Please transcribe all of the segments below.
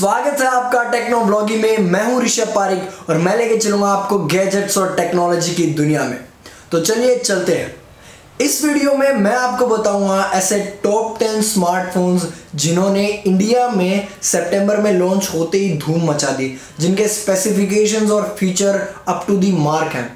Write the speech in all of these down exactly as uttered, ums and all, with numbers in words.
स्वागत है आपका टेक्नो ब्लॉगी में। मैं हूं ऋषभ पारिक और मैं लेके चलूंगा आपको गैजेट्स और टेक्नोलॉजी की दुनिया में। तो चलिए चलते हैं। इस वीडियो में मैं आपको बताऊंगा ऐसे टॉप टेन स्मार्टफोन्स जिन्होंने इंडिया में सितंबर में लॉन्च होते ही धूम मचा दी, जिनके स्पेसिफिकेशंस और feature up to the mark हैं।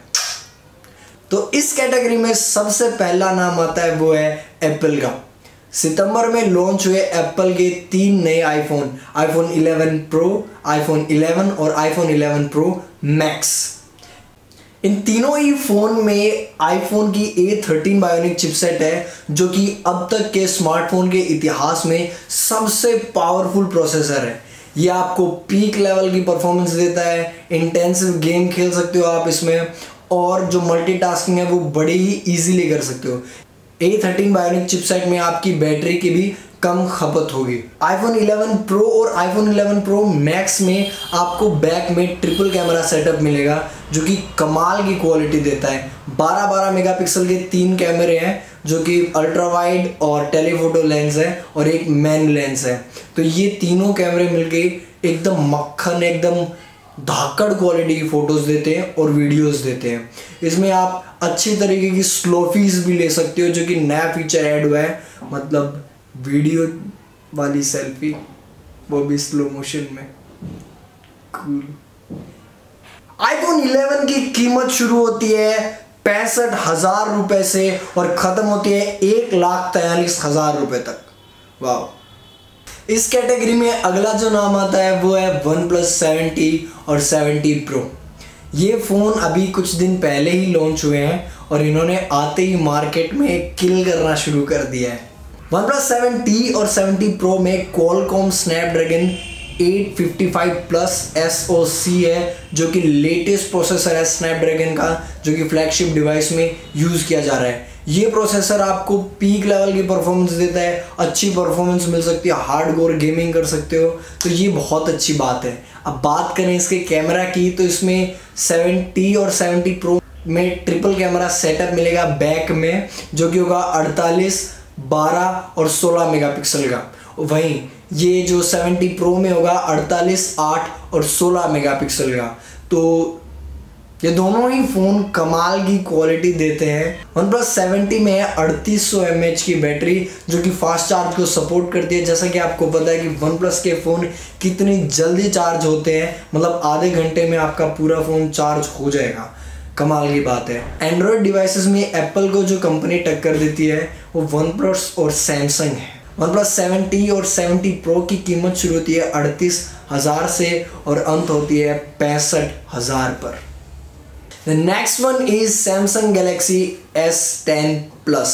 तो इस कैटेगरी में सबसे पहला नाम आता है वो है एप्पल का। सितंबर में लॉन्च हुए एप्पल के तीन नए iPhone, iPhone eleven pro, iPhone eleven और आईफोन इलेवन प्रो मैक्स। इन तीनों ही फोन में आईफोन की ए थर्टीन बायोनिक चिपसेट है, जो कि अब तक के स्मार्टफोन के इतिहास में सबसे पावरफुल प्रोसेसर है। ये आपको पीक लेवल की परफॉर्मेंस देता है, इंटेंसिव गेम खेल सकते हो आप इसमें, और जो मल्टीटास्किंग है वो बड़े ही इजीली कर सकते हो। ए थर्टीन बायोनिक चिपसेट में आपकी बैटरी की भी कम खपत होगी। आईफोन इलेवन प्रो और आईफोन इलेवन प्रो मैक्स में आपको बैक में ट्रिपल कैमरा सेटअप मिलेगा, जो कि कमाल की क्वालिटी देता है। बारह बारह मेगापिक्सल के तीन कैमरे हैं, जो कि अल्ट्रा वाइड और टेलीफोटो लेंस है और एक मेन लेंस है। तो ये तीनों कैमरे मिलके एकदम मक्खन, एकदम धाकड़ क्वालिटी की फोटोज देते हैं और वीडियोस देते हैं। इसमें आप अच्छी तरीके की स्लोफीज भी ले सकते हो, जो कि नया फीचर ऐड हुआ है, मतलब वीडियो वाली सेल्फी, वो भी स्लो मोशन में। कूल। आईफोन इलेवन की कीमत शुरू होती है पैंसठ हजार रुपए से और खत्म होती है एक लाख तैयलीस हजार रुपए तक। वाह। इस कैटेगरी में अगला जो नाम आता है वो है वन प्लस सेवेंटी और सेवेंटी प्रो। ये फ़ोन अभी कुछ दिन पहले ही लॉन्च हुए हैं और इन्होंने आते ही मार्केट में किल करना शुरू कर दिया है। वन प्लस सेवेंटी और सेवेंटी प्रो में Qualcomm Snapdragon eight fifty five plus S O C है, जो कि लेटेस्ट प्रोसेसर है स्नैपड्रैगन का, जो कि फ्लैगशिप डिवाइस में यूज़ किया जा रहा है। ये प्रोसेसर आपको पीक लेवल की परफॉर्मेंस देता है, अच्छी परफॉर्मेंस मिल सकती है, हार्डकोर गेमिंग कर सकते हो, तो ये बहुत अच्छी बात है। अब बात करें इसके कैमरा की, तो इसमें सेवेंटी और सेवेंटी प्रो में ट्रिपल कैमरा सेटअप मिलेगा बैक में, जो कि होगा अड़तालीस, बारह और सोलह मेगापिक्सल का। वहीं ये जो सेवेंटी प्रो में होगा अड़तालीस, आठ और सोलह मेगापिक्सल का। तो ये दोनों ही फ़ोन कमाल की क्वालिटी देते हैं। वन प्लस सेवेंटी में है अड़तीस सौ एम एच की बैटरी, जो कि फास्ट चार्ज को सपोर्ट करती है। जैसा कि आपको पता है कि वन प्लस के फ़ोन कितनी जल्दी चार्ज होते हैं, मतलब आधे घंटे में आपका पूरा फ़ोन चार्ज हो जाएगा। कमाल की बात है। एंड्रॉयड डिवाइसेस में एप्पल को जो कंपनी टक्कर देती है वो वन प्लस और सैमसंग है। वन प्लस सेवेंटी और सेवेंटी प्रो की कीमत शुरू होती है अड़तीस हज़ार से और अंत होती है पैंसठ हज़ार पर। The next one is Samsung Galaxy S ten plus.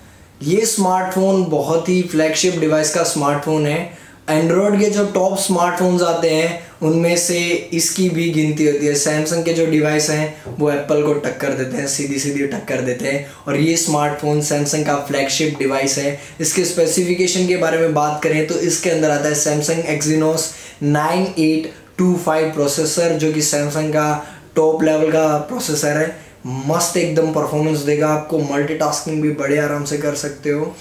ये स्मार्टफोन बहुत ही फ्लैगशिप डिवाइस का स्मार्टफोन है। एंड्रॉयड के जो टॉप स्मार्टफोन्स आते हैं उनमें से इसकी भी गिनती होती है। सैमसंग के जो डिवाइस हैं वो एप्पल को टक्कर देते हैं, सीधी सीधी टक्कर देते हैं, और ये स्मार्टफोन सैमसंग का फ्लैगशिप डिवाइस है। इसके स्पेसिफिकेशन के बारे में बात करें तो इसके अंदर आता है Samsung Exynos nine eight two five processor, जो कि सैमसंग का टॉप लेवल का प्रोसेसर है। मस्त एकदम परफॉर्मेंस देगा आपको, मल्टीटास्किंग भी बड़े आराम से कर सकते हो।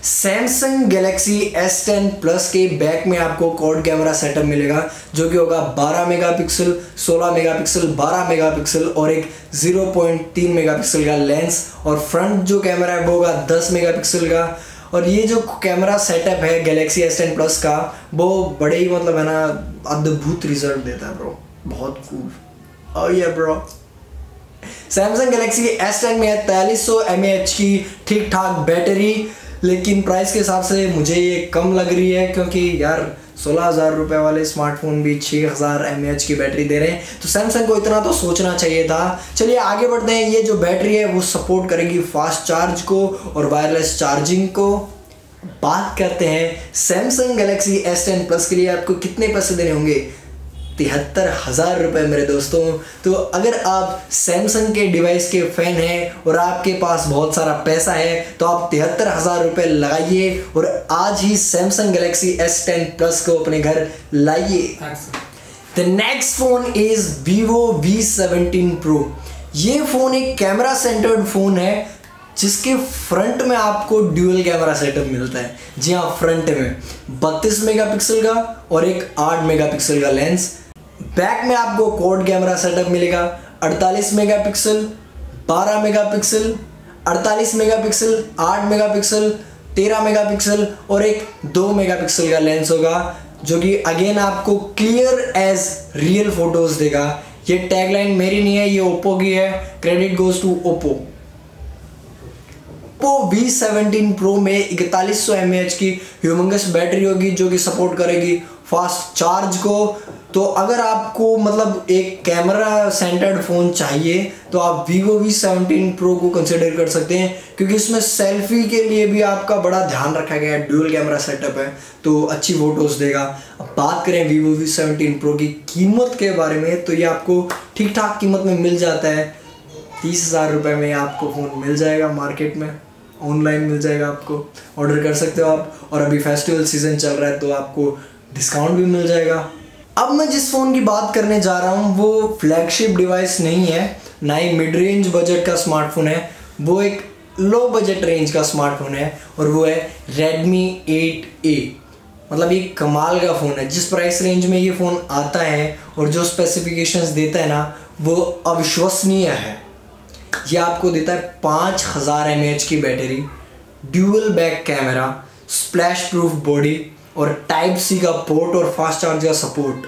Samsung Galaxy S ten plus के बैक में आपको क्वाड कैमरा सेटअप मिलेगा, जो कि होगा बारह मेगापिक्सल, सोलह मेगापिक्सल, बारह मेगापिक्सल और एक ज़ीरो पॉइंट थ्री मेगापिक्सल का लेंस, और फ्रंट जो कैमरा है वो होगा दस मेगापिक्सल का। और ये जो कैमरा सेटअप है गैलेक्सी एस टेन प्लस का, वो बड़े ही मतलब है ना अद्भुत रिजल्ट देता है ब्रो, बहुत cool. Oh yeah bro। Samsung Galaxy S ten में है तैंतालीस सौ एम ए एच की ठीक ठाक बैटरी, लेकिन प्राइस के हिसाब से मुझे ये कम लग रही है, क्योंकि यार सोलह हज़ार रुपये वाले स्मार्टफोन भी छः हज़ार एम ए एच की बैटरी दे रहे हैं, तो सैमसंग को इतना तो सोचना चाहिए था। चलिए आगे बढ़ते हैं। ये जो बैटरी है वो सपोर्ट करेगी फास्ट चार्ज को और वायरलेस चार्जिंग को। बात करते हैं Samsung Galaxy S ten plus के लिए आपको कितने पैसे देने होंगे। तिहत्तर हज़ार रुपये मेरे दोस्तों। तो अगर आप सैमसंग के डिवाइस के फ़ैन हैं और आपके पास बहुत सारा पैसा है, तो आप तिहत्तर हज़ार रुपये लगाइए और आज ही Samsung Galaxy S ten plus को अपने घर लाइए। The next phone is Vivo V seventeen pro. ये फ़ोन एक कैमरा सेंटर्ड फ़ोन है। जिसके फ्रंट में आपको ड्यूअल कैमरा सेटअप मिलता है। जी हाँ, फ्रंट में बत्तीस मेगापिक्सल का और एक आठ मेगापिक्सल का लेंस। बैक में आपको क्वाड कैमरा सेटअप मिलेगा, अड़तालीस मेगापिक्सल, बारह मेगापिक्सल, अड़तालीस मेगापिक्सल, आठ मेगापिक्सल, तेरह मेगापिक्सल और एक दो मेगापिक्सल का लेंस होगा, जो कि अगेन आपको क्लियर एज रियल फोटोज देगा। ये टैगलाइन मेरी नहीं है, ये ओप्पो की है। Credit goes to Oppo. Oppo V seventeen pro में इकतालीस सौ एम ए एच की ह्यूमंगस बैटरी होगी, जो कि सपोर्ट करेगी फास्ट चार्ज को। तो अगर आपको मतलब एक कैमरा सेंटर्ड फ़ोन चाहिए तो आप वीवो वी सेवनटीन प्रो को कंसिडर कर सकते हैं, क्योंकि इसमें सेल्फी के लिए भी आपका बड़ा ध्यान रखा गया है। ड्यूअल कैमरा सेटअप है तो अच्छी फोटोज देगा। अब बात करें वीवो वी सेवनटीन प्रो की कीमत के बारे में, तो ये आपको ठीक ठाक कीमत में मिल जाता है। तीस हज़ार रुपये में आपको फ़ोन मिल जाएगा, मार्केट में ऑनलाइन मिल जाएगा, आपको ऑर्डर कर सकते हो आप। और अभी फेस्टिवल सीजन चल रहा है तो आपको डिस्काउंट भी मिल जाएगा। अब मैं जिस फ़ोन की बात करने जा रहा हूँ वो फ्लैगशिप डिवाइस नहीं है, ना ही मिड रेंज बजट का स्मार्टफोन है, वो एक लो बजट रेंज का स्मार्टफोन है और वो है रेडमी एट ए। मतलब ये कमाल का फ़ोन है। जिस प्राइस रेंज में ये फ़ोन आता है और जो स्पेसिफिकेशंस देता है ना, वो अविश्वसनीय है। ये आपको देता है पाँच हज़ार एम ए एच की battery, dual back camera, splash proof body और टाइप सी का पोर्ट और फास्ट चार्ज का सपोर्ट।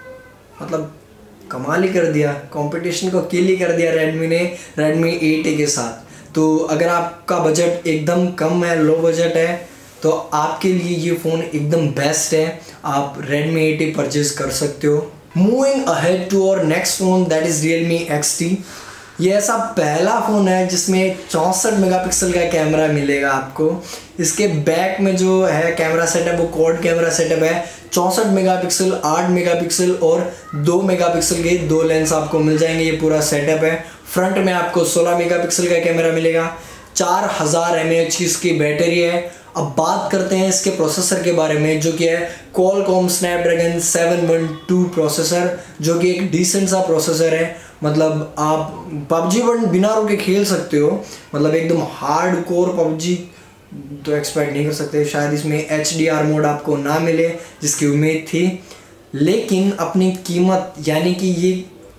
मतलब कमाल ही कर दिया, कंपटीशन को किल ही कर दिया रेडमी ने रेडमी एट ए के साथ। तो अगर आपका बजट एकदम कम है, लो बजट है, तो आपके लिए ये फ़ोन एकदम बेस्ट है। आप रेडमी एट ए परचेज कर सकते हो। Moving ahead to our next phone, that is Realme X T. ये ऐसा पहला फ़ोन है जिसमें चौंसठ मेगापिक्सल का कैमरा मिलेगा आपको। इसके बैक में जो है कैमरा सेटअप वो क्वाड कैमरा सेटअप है। चौंसठ मेगापिक्सल, आठ मेगापिक्सल और दो मेगापिक्सल के दो लेंस आपको मिल जाएंगे। ये पूरा सेटअप है। फ्रंट में आपको सोलह मेगापिक्सल का कैमरा मिलेगा, चार हज़ार एम ए एच की इसकी बैटरी है। अब बात करते हैं इसके प्रोसेसर के बारे में, जो कि है Qualcomm Snapdragon seven one two processor, जो कि एक डिसेंट सा प्रोसेसर है। मतलब आप पबजी वन बिना रुके खेल सकते हो। मतलब एकदम हार्ड कोर पबजी तो एक्सपेक्ट नहीं कर सकते। शायद इसमें एच डी आर मोड आपको ना मिले, जिसकी उम्मीद थी, लेकिन अपनी कीमत यानी कि ये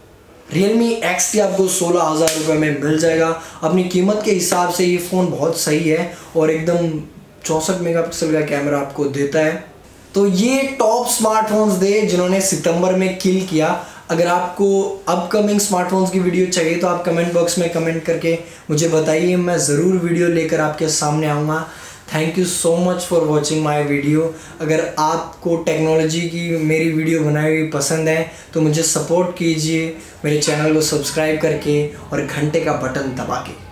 रियलमी एक्स टी आपको सोलह हज़ार रुपये में मिल जाएगा। अपनी कीमत के हिसाब से ये फ़ोन बहुत सही है और एकदम चौंसठ मेगापिक्सल का कैमरा आपको देता है। तो ये टॉप स्मार्टफोन्स दे जिन्होंने सितंबर में किल किया। अगर आपको अपकमिंग स्मार्टफोन्स की वीडियो चाहिए तो आप कमेंट बॉक्स में कमेंट करके मुझे बताइए, मैं ज़रूर वीडियो लेकर आपके सामने आऊँगा। Thank you so much for watching my video. अगर आपको टेक्नोलॉजी की मेरी वीडियो बनाई हुई पसंद है तो मुझे सपोर्ट कीजिए मेरे चैनल को सब्सक्राइब करके और घंटे का बटन दबा के।